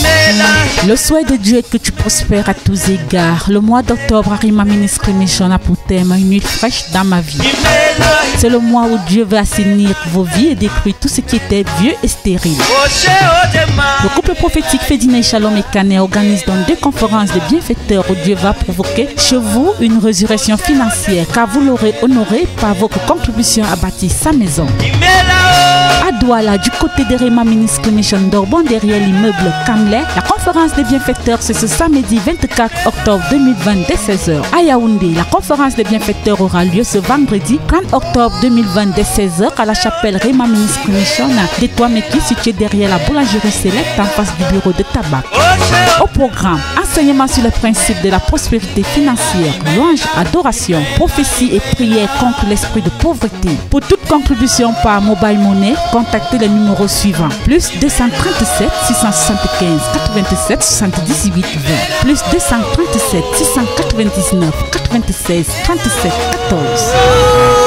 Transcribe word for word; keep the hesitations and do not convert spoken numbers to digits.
Le souhait de Dieu est que tu prospères à tous égards. Le mois d'octobre, Arima Ministry Mission a pour thème une nuit fraîche dans ma vie. C'est le mois où Dieu va assainir vos vies et détruire tout ce qui était vieux et stérile. Le couple prophétique Fédine Shalom et Kané organise dans deux conférences de bienfaiteurs où Dieu va provoquer chez vous une résurrection financière car vous l'aurez honoré par votre contribution à bâtir sa maison. À Douala, du côté de Rema Ministry Mission d'Orban, derrière l'immeuble Kamley, la conférence des bienfaiteurs c'est ce samedi vingt-quatre octobre deux mille vingt dès seize heures. À Yaoundé, la conférence des bienfaiteurs aura lieu ce vendredi trente octobre deux mille vingt dès seize heures à la chapelle Rema Ministry Mission des Toiméki située derrière la boulangerie Select en face du bureau de tabac. Au programme, enseignement sur le principe de la prospérité financière, louange, adoration, prophétie et prière contre l'esprit de pauvreté. Pour toute contribution par mobile money, contactez le numéro suivant plus deux cent trente-sept six cent soixante-quinze quatre-vingt-sept soixante-dix-huit vingt plus deux cent trente-sept six cent quatre-vingt-dix-neuf quatre-vingt-seize trente-sept quatorze.